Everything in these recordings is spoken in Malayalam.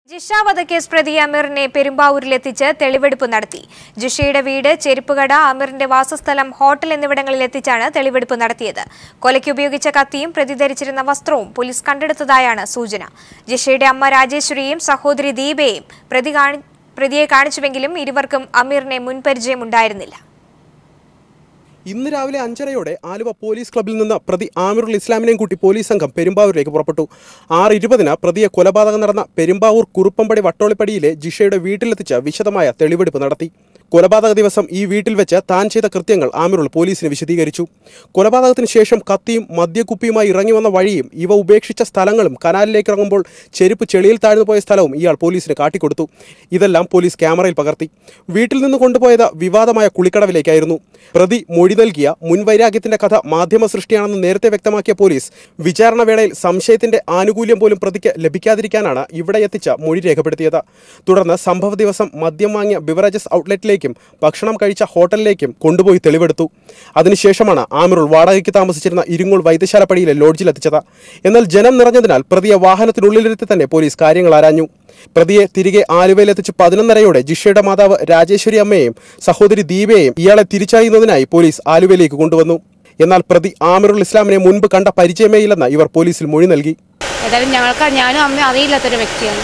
ജിഷ വധക്കേസ് പ്രതി അമീറിനെ പെരുമ്പാവൂരിലെത്തിച്ച് തെളിവെടുപ്പ് നടത്തി. ജിഷയുടെ വീട്, ചെരുപ്പുകട, അമീറിന്റെ വാസസ്ഥലം, ഹോട്ടൽ എന്നിവിടങ്ങളിലെത്തിച്ചാണ് തെളിവെടുപ്പ് നടത്തിയത്. കൊലയ്ക്ക് ഉപയോഗിച്ച കത്തിയും പ്രതി ധരിച്ചിരുന്ന വസ്ത്രവും പോലീസ് കണ്ടെടുത്തതായാണ് സൂചന. ജിഷയുടെ അമ്മ രാജേശ്വരിയും സഹോദരി ദീപയും പ്രതിയെ കാണിച്ചുവെങ്കിലും ഇരുവർക്കും അമീറിനെ മുൻപരിചയമുണ്ടായിരുന്നില്ല. ഇന്ന് രാവിലെ 5:30 ആലുവ പോലീസ് ക്ലബ്ബിൽ നിന്ന് പ്രതി ആമിറുൽ ഇസ്ലാമിനെയും കൂട്ടി പോലീസ് സംഘം പെരുമ്പാവൂരിലേക്ക് പുറപ്പെട്ടു. 6:20 പ്രതിയെ കൊലപാതകം നടന്ന പെരുമ്പാവൂർ കുറുപ്പമ്പടി വട്ടോളിപ്പടിയിലെ ജിഷയുടെ വീട്ടിലെത്തിച്ച് വിശദമായ തെളിവെടുപ്പ് നടത്തി. കൊലപാതക ദിവസം ഈ വീട്ടിൽ വെച്ച് താൻ ചെയ്ത കൃത്യങ്ങൾ ആമിറുൽ പോലീസിന് വിശദീകരിച്ചു. കൊലപാതകത്തിന് ശേഷം കത്തിയും മദ്യക്കുപ്പിയുമായി ഇറങ്ങി വന്ന വഴിയും ഇവ ഉപേക്ഷിച്ച സ്ഥലങ്ങളും കനാലിലേക്ക് ഇറങ്ങുമ്പോൾ ചെരുപ്പ് ചെളിയിൽ താഴ്ന്നു പോയ സ്ഥലവും ഇയാൾ പോലീസിന് കാട്ടിക്കൊടുത്തു. ഇതെല്ലാം പോലീസ് ക്യാമറയിൽ പകർത്തി. വീട്ടിൽ നിന്ന് കൊണ്ടുപോയത് വിവാദമായ കുളിക്കടവിലേക്കായിരുന്നു. പ്രതി മൊഴി നൽകിയ മുൻവൈരാഗ്യത്തിന്റെ കഥ മാധ്യമ സൃഷ്ടിയാണെന്ന് നേരത്തെ വ്യക്തമാക്കിയ പോലീസ് വിചാരണ വേളയിൽ സംശയത്തിന്റെ ആനുകൂല്യം പോലും പ്രതിക്ക് ലഭിക്കാതിരിക്കാനാണ് ഇവിടെ എത്തിച്ച മൊഴി രേഖപ്പെടുത്തിയത്. തുടർന്ന് സംഭവ ദിവസം മദ്യം വാങ്ങിയ ബിവറേജസ് ഔട്ട്ലെറ്റിലേക്കും ഭക്ഷണം കഴിച്ച ഹോട്ടലിലേക്കും കൊണ്ടുപോയി തെളിവെടുത്തു. അതിനുശേഷമാണ് ആമിറുൾ വാടകയ്ക്ക് താമസിച്ചിരുന്ന ഇരിങ്ങോൾ വൈദ്യശാലപ്പടിയിലെ ലോഡ്ജിലെത്തിച്ചത്. എന്നാൽ ജനം നിറഞ്ഞതിനാൽ പ്രതിയെ വാഹനത്തിനുള്ളിലിരുത്തി തന്നെ പോലീസ് കാര്യങ്ങൾ ആരാഞ്ഞു. പ്രതിയെ തിരികെ ആലുവയിലെത്തിച്ച് 11:30 ജിഷയുടെ മാതാവ് രാജേശ്വരി അമ്മയെയും സഹോദരി ദീപയെയും ഇയാളെ തിരിച്ചറിയുന്നതിനായി പോലീസ് ആലുവയിലേക്ക് കൊണ്ടുവന്നു. എന്നാൽ പ്രതി ആമിറുൽ ഇസ്ലാമിനെ മുൻപ് കണ്ട പരിചയമേയില്ലെന്ന് ഇവർ പോലീസിൽ മൊഴി നൽകി. ഞാനും അമ്മയും അറിയില്ലാത്തൊരു വ്യക്തിയാണ്.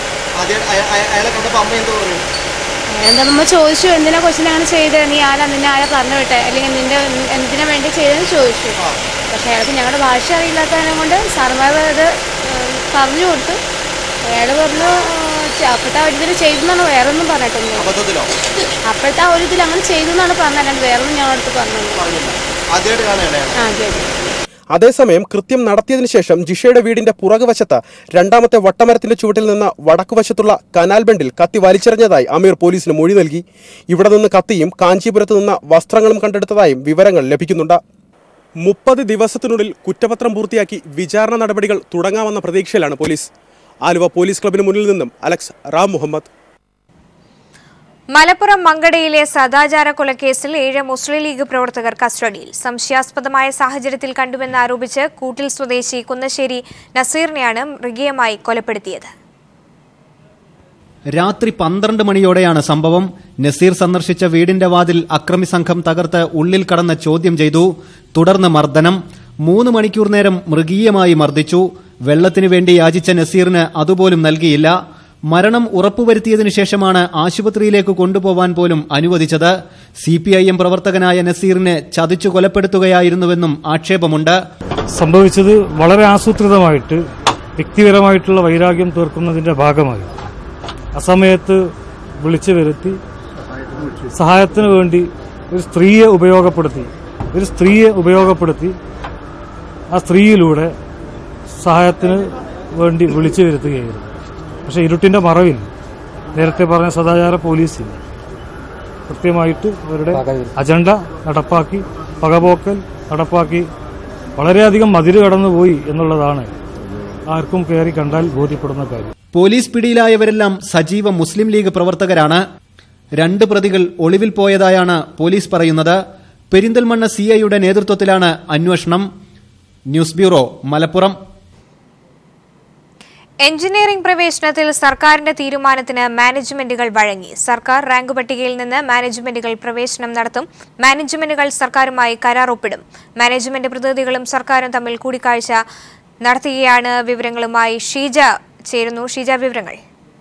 നമ്മൾ ചോദിച്ചു, എന്തിനാ കൊച്ചിനെ അങ്ങനെ ചെയ്തത്, നീ നിന്നെ ആരെ പറഞ്ഞു വിട്ടെ, അല്ലെങ്കിൽ നിന്റെ എന്തിനാ വേണ്ടി ചെയ്തതെന്ന് ചോദിച്ചു. പക്ഷെ അയാൾക്ക് ഞങ്ങളുടെ ഭാഷ അറിയില്ലാത്തതിനെ കൊണ്ട് സാറുമാർ അത് പറഞ്ഞു കൊടുത്തു. അയാൾ പറഞ്ഞു അപ്പോഴത്തെ ഒരു ഇതിൽ ചെയ്തെന്നാണ്, വേറെ ഒന്നും പറഞ്ഞിട്ടൊന്നും. അപ്പോഴത്തെ ആ ഒരു ഇതിൽ അങ്ങനെ ചെയ്തെന്നാണ് പറഞ്ഞത്, വേറൊന്നും ഞങ്ങളടുത്ത് പറഞ്ഞു. അതേസമയം കൃത്യം നടത്തിയതിനു ശേഷം ജിഷയുടെ വീടിന്റെ പുറകുവശത്ത് രണ്ടാമത്തെ വട്ടമരത്തിന്റെ ചുവട്ടിൽ നിന്ന് വടക്കുവശത്തുള്ള കനാൽ ബണ്ടിൽ കത്തി വലിച്ചെറിഞ്ഞതായി അമീർ പോലീസിന് മൊഴി നൽകി. ഇവിടെ നിന്ന് കത്തിയും കാഞ്ചീപുരത്ത് നിന്ന് വസ്ത്രങ്ങളും കണ്ടെടുത്തതായും വിവരങ്ങൾ ലഭിക്കുന്നുണ്ട്. 30 ദിവസത്തിനുള്ളിൽ കുറ്റപത്രം പൂർത്തിയാക്കി വിചാരണ നടപടികൾ തുടങ്ങാമെന്ന പ്രതീക്ഷയിലാണ് പോലീസ്. ആലുവ പോലീസ് ക്ലബിന് മുന്നിൽ നിന്നും അലക്സ് റാം മുഹമ്മദ്. മലപ്പുറം മങ്കടയിലെ സദാചാര കൊലക്കേസിൽ 7 മുസ്ലിം ലീഗ് പ്രവർത്തകർ കസ്റ്റഡിയിൽ. സംശയാസ്പദമായ സാഹചര്യത്തിൽ കണ്ടുവെന്ന് ആരോപിച്ച് കൂട്ടിൽ സ്വദേശി കുന്നശ്ശേരി നസീറിനെയാണ് മൃഗീയമായി കൊലപ്പെടുത്തിയത്. രാത്രി 12 മണിയോടെയാണ് സംഭവം. നസീർ സന്ദർശിച്ച വീടിന്റെ വാതിൽ അക്രമി സംഘം തകർത്ത് ഉള്ളിൽ കടന്ന് ചോദ്യം ചെയ്തു. തുടർന്ന് മർദ്ദനം. 3 മണിക്കൂർ നേരം മൃഗീയമായി മർദ്ദിച്ചു. വെള്ളത്തിനു വേണ്ടി യാചിച്ച നസീറിന് അതുപോലും നൽകിയില്ല. മരണം ഉറപ്പുവരുത്തിയതിനു ശേഷമാണ് ആശുപത്രിയിലേക്ക് കൊണ്ടുപോവാൻ പോലും അനുവദിച്ചത്. CPIM പ്രവർത്തകനായ നസീറിനെ ചതിച്ചു കൊലപ്പെടുത്തുകയായിരുന്നുവെന്നും ആക്ഷേപമുണ്ട്. സംഭവിച്ചത് വളരെ ആസൂത്രിതമായിട്ട് വ്യക്തിപരമായിട്ടുള്ള വൈരാഗ്യം തീർക്കുന്നതിന്റെ ഭാഗമായി അസമയത്ത് വിളിച്ചു വരുത്തി സഹായത്തിനു വേണ്ടി ഒരു സ്ത്രീയെ ഉപയോഗപ്പെടുത്തി ആ സ്ത്രീയിലൂടെ സഹായത്തിന് വേണ്ടി വിളിച്ചു വരുത്തുകയായിരുന്നു. പക്ഷെ ഇരുട്ടിന്റെ മറവിൽ നേരത്തെ പറഞ്ഞ സദാചാര പോലീസിൽ കൃത്യമായിട്ട് അവരുടെ അജണ്ട നടപ്പാക്കി, പകപോക്കൽ നടപ്പാക്കി വളരെയധികം മതില് കടന്നുപോയി എന്നുള്ളതാണ് ആർക്കും കയറി കണ്ടാൽ ബോധ്യപ്പെടുന്ന കാര്യം. പോലീസ് പിടിയിലായവരെല്ലാം സജീവ മുസ്ലിം ലീഗ് പ്രവർത്തകരാണ്. 2 പ്രതികൾ ഒളിവിൽ പോയതായാണ് പോലീസ് പറയുന്നത്. പെരിന്തൽമണ്ണ CIയുടെ നേതൃത്വത്തിലാണ് അന്വേഷണം. News bureau, Malappuram. എഞ്ചിനീയറിംഗ് പ്രവേശനത്തിൽ സർക്കാരിന്റെ തീരുമാനത്തിന് മാനേജ്മെന്റുകൾ വഴങ്ങി. സർക്കാർ റാങ്ക് പട്ടികയിൽ നിന്ന് മാനേജ്മെന്റുകൾ പ്രവേശനം നടത്തും. മാനേജ്മെന്റുകൾ സർക്കാരുമായി കരാർ ഒപ്പിടും. മാനേജ്മെന്റ് പ്രതിനിധികളും സർക്കാരും തമ്മിൽ കൂടിക്കാഴ്ച നടത്തുകയാണ്. വിവരങ്ങളുമായി ഷീജ ചേരുന്നു. ഷീജ, വിവരങ്ങൾ.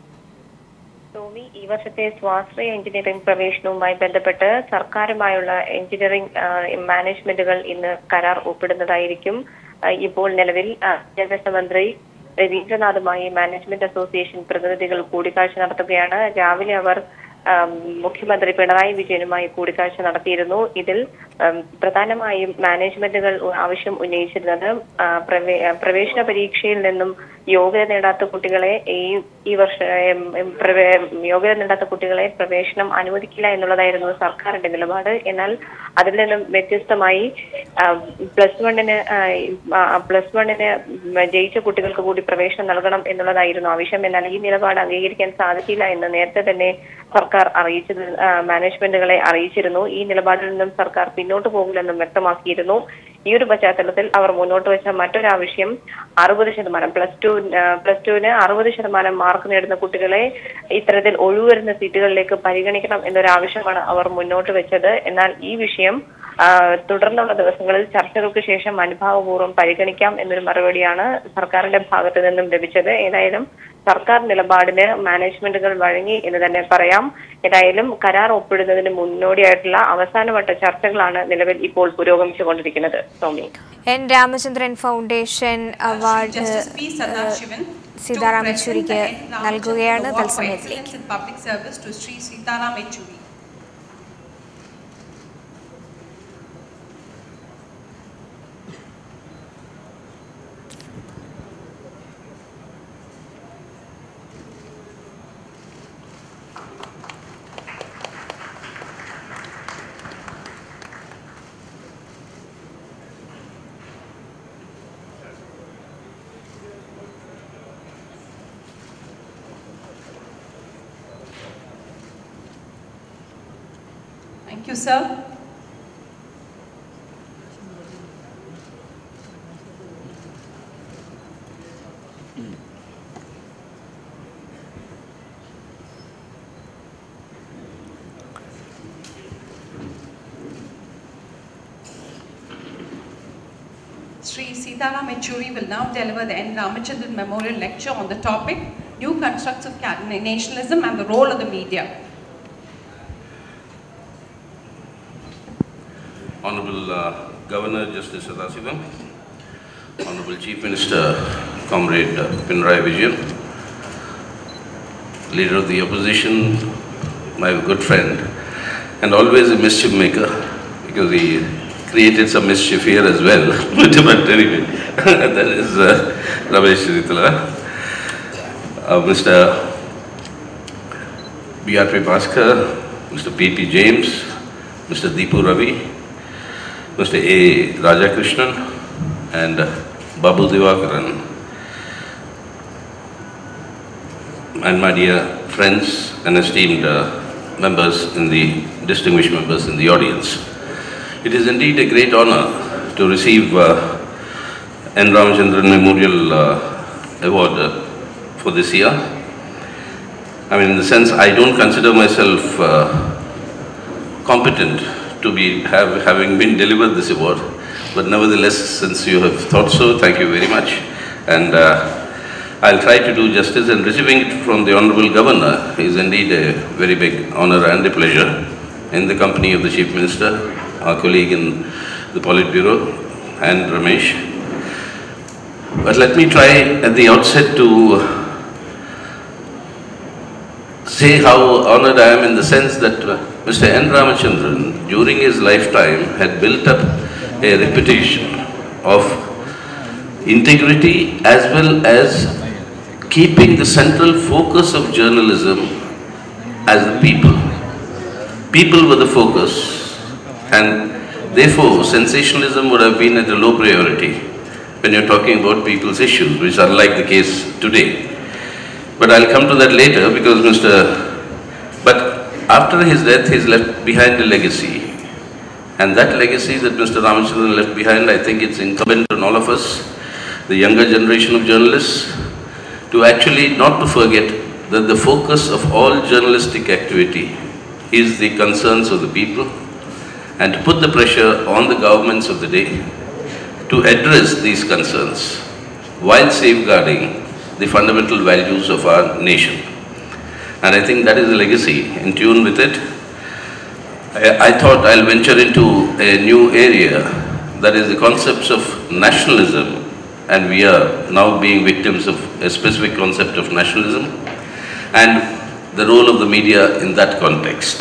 ഈ വർഷത്തെ സ്വാശ്രയ എഞ്ചിനീയറിംഗ് പ്രവേശനവുമായി ബന്ധപ്പെട്ട് സർക്കാരുമായുള്ള എഞ്ചിനീയറിംഗ് മാനേജ്മെന്റുകൾ ഇന്ന് കരാർ ഒപ്പിടുന്നതായിരിക്കും. ഇപ്പോൾ നിലവിൽ വിദ്യാഭ്യാസ മന്ത്രി രവീന്ദ്രനാഥുമായി മാനേജ്മെന്റ് അസോസിയേഷൻ പ്രതിനിധികൾ കൂടിക്കാഴ്ച നടത്തുകയാണ്. രാവിലെ അവർ മുഖ്യമന്ത്രി പിണറായി വിജയനുമായി കൂടിക്കാഴ്ച നടത്തിയിരുന്നു. ഇതിൽ പ്രധാനമായും മാനേജ്മെന്റുകൾ ആവശ്യം ഉന്നയിച്ചിരുന്നത് പ്രവേശന പരീക്ഷയിൽ നിന്നും യോഗ്യത നേടാത്ത കുട്ടികളെ ഈ വർഷം യോഗ്യത നേടാത്ത കുട്ടികളെ പ്രവേശനം അനുവദിക്കില്ല എന്നുള്ളതായിരുന്നു സർക്കാരിന്റെ നിലപാട്. എന്നാൽ അതിൽ നിന്നും വ്യത്യസ്തമായി പ്ലസ് വണ്ണിന് ജയിച്ച കുട്ടികൾക്ക് കൂടി പ്രവേശനം നൽകണം എന്നുള്ളതായിരുന്നു ആവശ്യം. എന്നാൽ ഈ നിലപാട് അംഗീകരിക്കാൻ സാധിക്കില്ല എന്ന് നേരത്തെ തന്നെ സർക്കാർ മാനേജ്മെന്റുകളെ അറിയിച്ചിരുന്നു. ഈ നിലപാടിൽ നിന്നും സർക്കാർ പിന്നോട്ട് പോകില്ലെന്നും വ്യക്തമാക്കിയിരുന്നു. ഈ ഒരു പശ്ചാത്തലത്തിൽ അവർ മുന്നോട്ട് വെച്ച മറ്റൊരാവശ്യം 60% പ്ലസ് ടുവിന് 60% മാർക്ക് നേടുന്ന കുട്ടികളെ ഇത്തരത്തിൽ ഒഴിവരുന്ന സീറ്റുകളിലേക്ക് പരിഗണിക്കണം എന്നൊരാവശ്യമാണ് അവർ മുന്നോട്ട് വെച്ചത്. എന്നാൽ ഈ വിഷയം തുടർന്നുള്ള ദിവസങ്ങളിൽ ചർച്ചകൾക്ക് ശേഷം അനുഭാവപൂർവ്വം പരിഗണിക്കാം എന്നൊരു മറുപടിയാണ് സർക്കാരിന്റെ ഭാഗത്തു നിന്നും ലഭിച്ചത്. ഏതായാലും സർക്കാർ നിലപാടിന് മാനേജ്മെന്റുകൾ വഴങ്ങി എന്ന് തന്നെ പറയാം. ഏതായാലും കരാർ ഒപ്പിടുന്നതിന് മുന്നോടിയായിട്ടുള്ള അവസാനവട്ട ചർച്ചകളാണ് നിലവിൽ ഇപ്പോൾ പുരോഗമിച്ചുകൊണ്ടിരിക്കുന്നത്. Soumya, N Ramachandran foundation award Sitaram യെച്ചൂരിക്ക് നൽകുകയാണ് തത്സമയത്തിലേക്ക്. Thank you, sir. Sri Sitaram Yechury will now deliver the N. Ramachandran Memorial Lecture on the topic New Constructs of Nationalism and the Role of the Media. Honorable Governor Justice Sadasivam, Honorable Chief Minister Comrade Pinarayi Vijayan, Leader of the Opposition, my good friend, and always a mischief maker because he created some mischief here as well. But anyway, that is Ramesh Ritala, Mr. B.R.P. Bhaskar, Mr. P.P. James, Mr. Deepu Ravi, Mr. A. Rajakrishnan and Babu Divakaran, and my dear friends and esteemed distinguished members in the audience. It is indeed a great honor to receive N. Ramachandran Memorial Award for this year. I mean, in the sense, I don't consider myself competent to be having been delivered this award, but nevertheless, since you have thought so, thank you very much. And I'll try to do justice, and receiving it from the Honorable Governor is indeed a very big honor and a pleasure in the company of the Chief Minister, our colleague in the Politburo, and Ramesh. But let me try at the outset to say how honored I am in the sense that Mr. N. Ramachandran, during his lifetime, had built up a reputation of integrity as well as keeping the central focus of journalism as the people. People were the focus, and therefore sensationalism would have been at a low priority when you're talking about people's issues, which are like the case today. But I'll come to that later because but after his death, he's left behind a legacy. And that legacy that Mr. Ramachandran left behind, I think it's incumbent on all of us, the younger generation of journalists, to actually not to forget that the focus of all journalistic activity is the concerns of the people, and to put the pressure on the governments of the day to address these concerns while safeguarding the fundamental values of our nation. And I think that is a legacy. In tune with it, I thought I'll venture into a new area, that is the concepts of nationalism, and we are now being victims of a specific concept of nationalism and the role of the media in that context.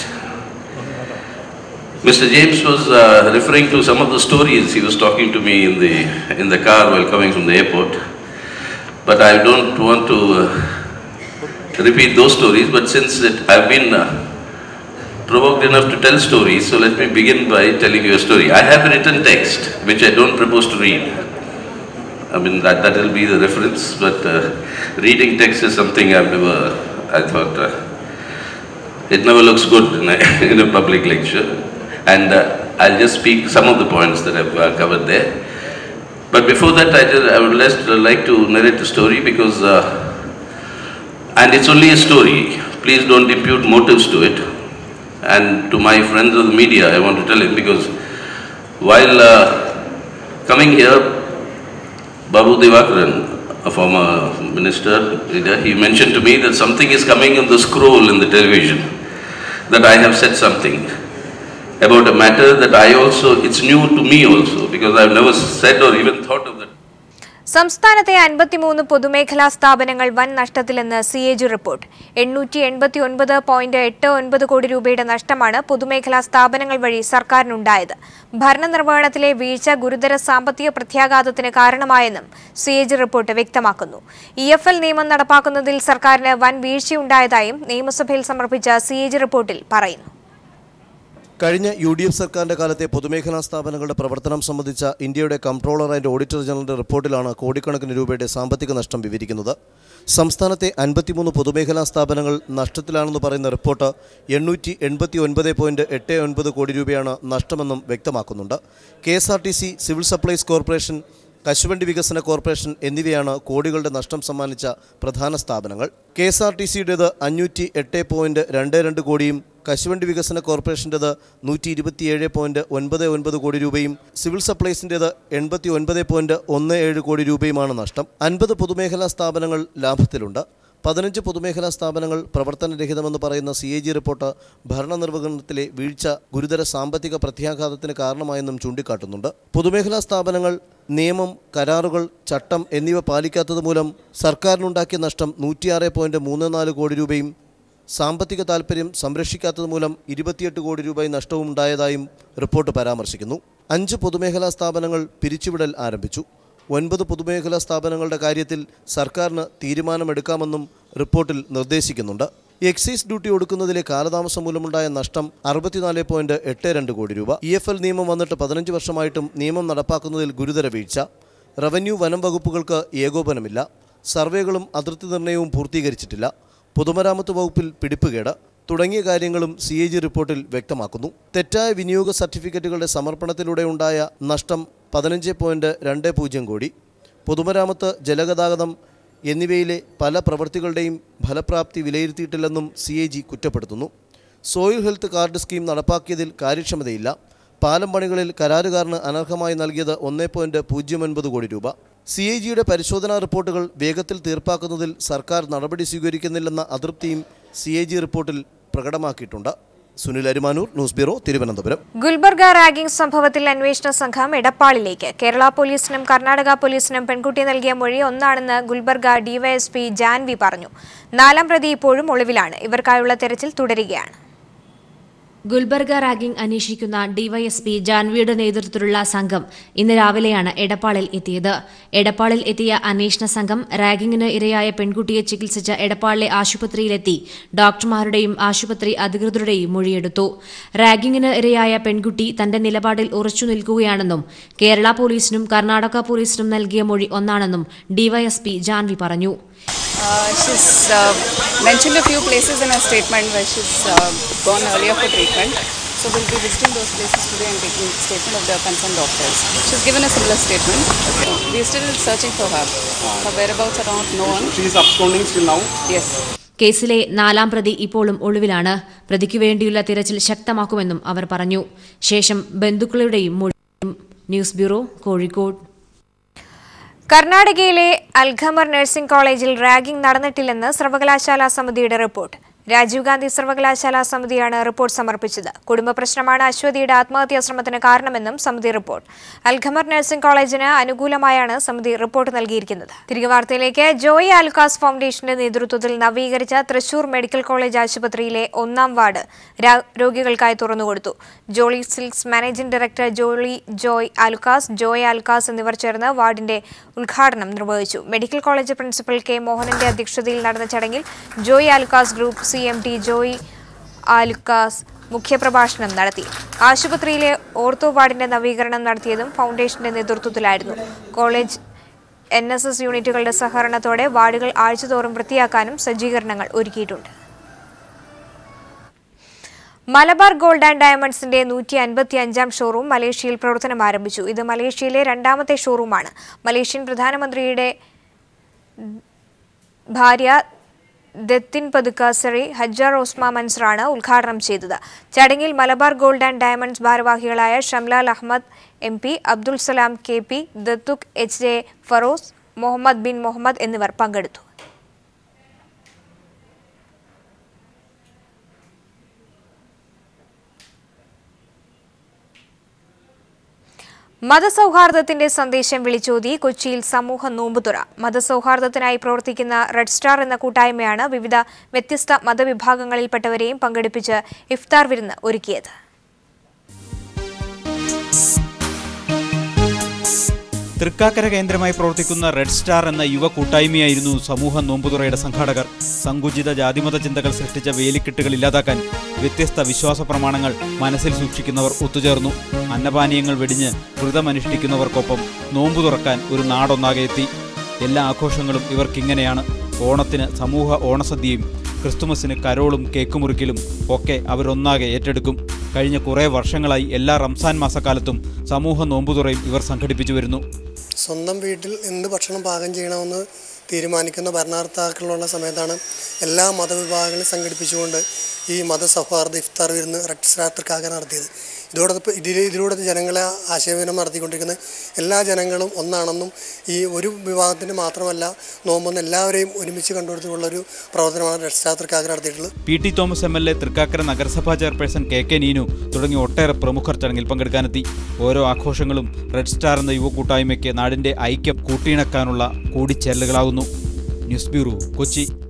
Mr. James was referring to some of the stories he was talking to me in the car while coming from the airport, but I don't want to repeat those stories, but since I've been provoked enough to tell stories, so let me begin by telling you a story. I have a written text which I don't propose to read. I mean, that will be the reference, but reading text is something I thought it never looks good in a public lecture. And I'll just speak some of the points that I've covered there. But before that, I would like to narrate a story because, and it's only a story. Please don't impute motives to it. And to my friends of the media, I want to tell it because while coming here, Babu Divakaran, a former minister, he mentioned to me that something is coming on the scroll in the television, that I have said something about a matter that it's new to me also, because I've never said or even thought of that. സംസ്ഥാനത്തെ 53 പൊതുമേഖലാ സ്ഥാപനങ്ങൾ വൻ നഷ്ടത്തിലെന്ന് CAG റിപ്പോർട്ട്. 889.89 കോടി രൂപയുടെ നഷ്ടമാണ് പൊതുമേഖലാ സ്ഥാപനങ്ങൾ വഴി സർക്കാരിനുണ്ടായത്. ഭരണനിർവഹണത്തിലെ വീഴ്ച ഗുരുതര സാമ്പത്തിക പ്രത്യാഘാതത്തിന് കാരണമായെന്നും CAG റിപ്പോർട്ട് വ്യക്തമാക്കുന്നു. EFL നിയമം നടപ്പാക്കുന്നതിൽ സർക്കാരിന് വൻ വീഴ്ചയുണ്ടായതായും നിയമസഭയിൽ സമർപ്പിച്ച CAG റിപ്പോർട്ടിൽ പറയുന്നു. കഴിഞ്ഞ UDF സർക്കാരിന്റെ കാലത്തെ പൊതുമേഖലാ സ്ഥാപനങ്ങളുടെ പ്രവർത്തനം സംബന്ധിച്ച ഇന്ത്യയുടെ കംട്രോളർ ആൻഡ് ഓഡിറ്റർ ജനറലിന്റെ റിപ്പോർട്ടിലാണ് കോടിക്കണക്കിന് രൂപയുടെ സാമ്പത്തിക നഷ്ടം വിവരിക്കുന്നത്. സംസ്ഥാനത്തെ 53 പൊതുമേഖലാ സ്ഥാപനങ്ങൾ നഷ്ടത്തിലാണെന്ന് പറയുന്ന റിപ്പോർട്ട് 889.89 കോടി രൂപയാണ് നഷ്ടമെന്നും വ്യക്തമാക്കുന്നുണ്ട്. KSRTC, സിവിൽ സപ്ലൈസ് കോർപ്പറേഷൻ, കശുവണ്ടി വികസന കോർപ്പറേഷൻ എന്നിവയാണ് കോടികളുടെ നഷ്ടം സമ്മാനിച്ച പ്രധാന സ്ഥാപനങ്ങൾ. KSRTCയുടേത് 508.22 കോടിയും കശുവണ്ടി വികസന കോർപ്പറേഷൻ്റേത് 127.99 കോടി രൂപയും സിവിൽ സപ്ലൈസിൻ്റേത് 89.17 കോടി രൂപയുമാണ് നഷ്ടം. 50 പൊതുമേഖലാ സ്ഥാപനങ്ങൾ ലാഭത്തിലുണ്ട്. 15 പൊതുമേഖലാ സ്ഥാപനങ്ങൾ പ്രവർത്തനരഹിതമെന്ന് പറയുന്ന CAG റിപ്പോർട്ട് ഭരണനിർവഹണത്തിലെ വീഴ്ച ഗുരുതര സാമ്പത്തിക പ്രത്യാഘാതത്തിന് കാരണമായെന്നും ചൂണ്ടിക്കാട്ടുന്നുണ്ട്. പൊതുമേഖലാ സ്ഥാപനങ്ങൾ നിയമം, കരാറുകൾ, ചട്ടം എന്നിവ പാലിക്കാത്തതുമൂലം സർക്കാരിനുണ്ടാക്കിയ നഷ്ടം 106.34 കോടി രൂപയും സാമ്പത്തിക താൽപ്പര്യം സംരക്ഷിക്കാത്തതുമൂലം 28 കോടി രൂപ നഷ്ടവും ഉണ്ടായതായും റിപ്പോർട്ട് പരാമർശിക്കുന്നു. 5 പൊതുമേഖലാ സ്ഥാപനങ്ങൾ പിരിച്ചുവിടൽ ആരംഭിച്ചു. 9 പൊതുമേഖലാ സ്ഥാപനങ്ങളുടെ കാര്യത്തിൽ സർക്കാരിന് തീരുമാനമെടുക്കാമെന്നും റിപ്പോർട്ടിൽ നിർദ്ദേശിക്കുന്നുണ്ട്. എക്സൈസ് ഡ്യൂട്ടി ഒടുക്കുന്നതിലെ കാലതാമസം മൂലമുണ്ടായ നഷ്ടം 64.82 കോടി രൂപ. EFL നിയമം വന്നിട്ട് 15 വർഷമായിട്ടും നിയമം നടപ്പാക്കുന്നതിൽ ഗുരുതര വീഴ്ച. റവന്യൂ, വനം വകുപ്പുകൾക്ക് ഏകോപനമില്ല. സർവേകളും അതിർത്തി നിർണയവും പൂർത്തീകരിച്ചിട്ടില്ല. പൊതുമരാമത്ത് വകുപ്പിൽ പിടിപ്പുകേട് തുടങ്ങിയ കാര്യങ്ങളും CAG റിപ്പോർട്ടിൽ വ്യക്തമാക്കുന്നു. തെറ്റായ വിനിയോഗ സർട്ടിഫിക്കറ്റുകളുടെ സമർപ്പണത്തിലൂടെ ഉണ്ടായ നഷ്ടം 15.20 കോടി. പൊതുമരാമത്ത്, ജലഗതാഗതം എന്നിവയിലെ പല പ്രവൃത്തികളുടെയും ഫലപ്രാപ്തി വിലയിരുത്തിയിട്ടില്ലെന്നും CAG കുറ്റപ്പെടുത്തുന്നു. സോയിൽ ഹെൽത്ത് കാർഡ് സ്കീം നടപ്പാക്കിയതിൽ കാര്യക്ഷമതയില്ല. പാലം പണികളിൽ കരാറുകാരന് അനർഹമായി നൽകിയത് 1.09 കോടി രൂപ. CAGയുടെ പരിശോധനാ റിപ്പോർട്ടുകൾ വേഗത്തിൽ തീർപ്പാക്കുന്നതിൽ സർക്കാർ നടപടി സ്വീകരിക്കുന്നില്ലെന്ന അതൃപ്തിയും CAG റിപ്പോർട്ടിൽ പ്രകടമാക്കിയിട്ടുണ്ട്. Sunil Arimanoor, news bureau, Thiruvananthapuram. Gulbarga ragging സംഭവത്തിൽ അന്വേഷണ സംഘം എടപ്പാളിലേക്ക്. കേരള പോലീസിനും കർണാടക പോലീസിനും പെൺകുട്ടി നൽകിയ മൊഴി ഒന്നാണെന്ന് ഗുൽബർഗ DYSP ജാൻവി പറഞ്ഞു. 4ാം പ്രതി ഇപ്പോഴും ഒളിവിലാണ്. ഇവർക്കായുള്ള തെരച്ചിൽ തുടരുകയാണ്. ഗുൽബർഗ റാഗിംഗ് അന്വേഷിക്കുന്ന DYSP ജാൻവിയുടെ നേതൃത്വത്തിലുള്ള സംഘം ഇന്ന് രാവിലെയാണ് എടപ്പാളിൽ എത്തിയത്. എടപ്പാളിൽ എത്തിയ അന്വേഷണ സംഘം റാഗിംഗിന് ഇരയായ പെൺകുട്ടിയെ ചികിത്സിച്ച എടപ്പാളിലെ ആശുപത്രിയിലെത്തി ഡോക്ടർമാരുടെയും ആശുപത്രി അധികൃതരുടെയും മൊഴിയെടുത്തു. റാഗിംഗിന് ഇരയായ പെൺകുട്ടി തന്റെ നിലപാടിൽ ഉറച്ചു നിൽക്കുകയാണെന്നും കേരള പോലീസിനും കർണാടക പോലീസിനും നൽകിയ മൊഴി ഒന്നാണെന്നും DYSP ജാൻവി പറഞ്ഞു. She's mentioned a few places in her statement where she's gone earlier for treatment. So we'll be visiting those places today and taking statement of the concerned doctors. She's given a similar statement. We're still searching for her. Her whereabouts are not known. She's absconding still now? Yes. കേസിലെ 4ാം പ്രതി ഇപ്പോഴും ഒളിവിലാണ്. പ്രതിക്ക് വേണ്ടിയുള്ള തിരച്ചിൽ ശക്തമാക്കുമെന്നും അവർ പറഞ്ഞു. ശേഷം ബന്ധുക്കളുടെയും മൊഴിയും. News bureau, Kozhikode. കർണാടകയിലെ അൽഖമർ നഴ്സിംഗ് കോളേജിൽ റാഗിംഗ് നടന്നിട്ടില്ലെന്ന് സർവകലാശാലാ സമിതിയുടെ റിപ്പോർട്ട്. രാജീവ് ഗാന്ധി സർവകലാശാലാ സമിതിയാണ് റിപ്പോർട്ട് സമർപ്പിച്ചത്. കുടുംബ പ്രശ്നമാണ് അശ്വതിയുടെ ആത്മഹത്യാ ശ്രമത്തിന് കാരണമെന്നും സമിതി റിപ്പോർട്ട്. അൽഖമർ നഴ്സിംഗ് കോളേജിന് അനുകൂലമായാണ് സമിതി റിപ്പോർട്ട് നൽകിയിരിക്കുന്നത്. തിരികെ വാർത്തയിലേക്ക്. ജോയി ആലുക്കാസ് ഫൗണ്ടേഷന്റെ നേതൃത്വത്തിൽ നവീകരിച്ച തൃശൂർ മെഡിക്കൽ കോളേജ് ആശുപത്രിയിലെ 1ാം വാർഡ് രോഗികൾക്കായി തുറന്നുകൊടുത്തു. Jolly Silks managing director Joy Alukkas എന്നിവർ ചേർന്ന് വാർഡിന്റെ ഉദ്ഘാടനം നിർവഹിച്ചു. മെഡിക്കൽ കോളേജ് പ്രിൻസിപ്പൽ K മോഹനന്റെ അധ്യക്ഷതയിൽ നടന്ന ചടങ്ങിൽ ജോയി ആലുക്കാസ് ഗ്രൂപ്പ് CMD ജോയ് ആലുക്കാസ് മുഖ്യപ്രഭാഷണം നടത്തി. ആശുപത്രിയിലെ ഓർത്തോ വാർഡിന്റെ നവീകരണം നടത്തിയതും ഫൗണ്ടേഷന്റെ നേതൃത്വത്തിലായിരുന്നു. കോളേജ് NSS യൂണിറ്റുകളുടെ സഹകരണത്തോടെ വാർഡുകൾ ആഴ്ചതോറും വൃത്തിയാക്കാനും സജ്ജീകരണങ്ങൾ ഒരുക്കിയിട്ടുണ്ട്. മലബാർ ഗോൾഡ് ആൻഡ് ഡയമണ്ട്സിന്റെ 155-ാം ഷോറൂം മലേഷ്യയിൽ പ്രവർത്തനം ആരംഭിച്ചു. ഇത് മലേഷ്യയിലെ രണ്ടാമത്തെ ഷോറൂമാണ്. മലേഷ്യൻ പ്രധാനമന്ത്രിയുടെ ഭാര്യ ദത്തിൻ പതുക്കാസറി ഹജ്ജാർ ഓസ്മ മൻസറാണ് ഉദ്ഘാടനം ചെയ്തത്. ചടങ്ങിൽ മലബാർ ഗോൾഡ് ആൻഡ് ഡയമണ്ട്സ് ഭാരവാഹികളായ Shamlal Ahmed MP, Abdul Salam KP, Datuk HJ Feroz, Muhammad bin Muhammad എന്നിവർ പങ്കെടുത്തു. മതസൗഹാർദ്ദത്തിന്റെ സന്ദേശം വിളിച്ചോതി കൊച്ചിയിൽ സമൂഹ നോമ്പുതുറ. മതസൗഹാർദ്ദത്തിനായി പ്രവർത്തിക്കുന്ന റെഡ് സ്റ്റാർ എന്ന കൂട്ടായ്മയാണ് വിവിധ വ്യത്യസ്ത മതവിഭാഗങ്ങളിൽപ്പെട്ടവരെയും പങ്കെടുപ്പിച്ച് ഇഫ്താർ വിരുന്ന് ഒരുക്കിയത്. തൃക്കാക്കര കേന്ദ്രമായി പ്രവർത്തിക്കുന്ന റെഡ് സ്റ്റാർ എന്ന യുവ കൂട്ടായ്മയായിരുന്നു സമൂഹ നോമ്പുതുറയുടെ സംഘാടകർ. സങ്കുചിത ജാതിമത ചിന്തകൾ സൃഷ്ടിച്ച വേലിക്കെട്ടുകൾ ഇല്ലാതാക്കാൻ വ്യത്യസ്ത വിശ്വാസ പ്രമാണങ്ങൾ മനസ്സിൽ സൂക്ഷിക്കുന്നവർ ഒത്തുചേർന്നു. അന്നപാനീയങ്ങൾ വെടിഞ്ഞ് വ്രതമനുഷ്ഠിക്കുന്നവർക്കൊപ്പം നോമ്പു തുറക്കാൻ ഒരു നാടൊന്നാകെ എത്തി. എല്ലാ ആഘോഷങ്ങളും ഇവർക്കിങ്ങനെയാണ്. ഓണത്തിന് സമൂഹ ഓണസദ്യയും ക്രിസ്തുമസിന് കരോളും കേക്കുമുറിക്കലും ഒക്കെ അവരൊന്നാകെ ഏറ്റെടുക്കും. കഴിഞ്ഞ കുറേ വർഷങ്ങളായി എല്ലാ റംസാൻ മാസക്കാലത്തും സമൂഹ നോമ്പുതുറയും ഇവർ സംഘടിപ്പിച്ചു വരുന്നു. സ്വന്തം വീട്ടിൽ എന്ത് ഭക്ഷണം പാകം ചെയ്യണമെന്ന് തീരുമാനിക്കുന്ന ഭരണകർത്താക്കളുള്ള സമയത്താണ് എല്ലാ മതവിഭാഗങ്ങളും സംഘടിപ്പിച്ചുകൊണ്ട് ഈ മതസൗഹാർദ്ദ ഇഫ്താർ വിരുന്ന് റെഡ് സ്റ്റാർ തൃക്കാക്കര നടത്തിയത്. ഇതിലൂടെ ജനങ്ങളെ ആശയവിനിമയം നടത്തിക്കൊണ്ടിരിക്കുന്ന എല്ലാ ജനങ്ങളും ഒന്നാണെന്നും ഈ ഒരു വിഭാഗത്തിന് മാത്രമല്ല നോമ്പെന്ന് എല്ലാവരെയും ഒരുമിച്ച് കണ്ടുകൊടുത്തുള്ളൊരു പ്രവർത്തനമാണ് റെഡ് സ്റ്റാർ തൃക്കാക്കര നടത്തിയിട്ടുള്ളത്. PT തോമസ് MLA, തൃക്കാക്കര നഗരസഭാ ചെയർപേഴ്സൺ KK നീനു തുടങ്ങി ഒട്ടേറെ പ്രമുഖർ ചടങ്ങിൽ പങ്കെടുക്കാനെത്തി. ഓരോ ആഘോഷങ്ങളും റെഡ് സ്റ്റാർ എന്ന യുവ കൂട്ടായ്മയ്ക്ക് നാടിന്റെ ഐക്യം കൂട്ടിയിണക്കാനുള്ള കൂടിച്ചേരലുകളാകുന്നു. News bureau, Kochi.